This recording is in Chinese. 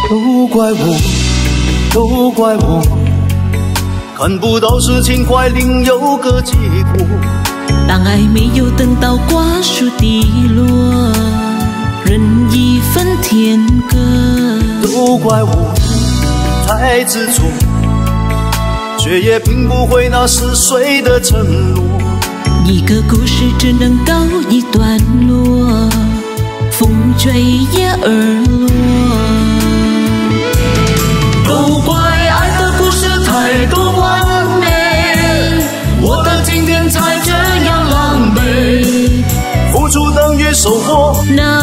都怪我，都怪我，看不到事情快另有个结果。 当爱没有等到瓜熟蒂落，任一分天歌。 都怪我太执着，却也拼不回那似水的承诺。 一个故事只能告一段落，风吹叶儿落。 都怪爱的故事太多完美，我的今天才这样狼狈，付出等于收获。 那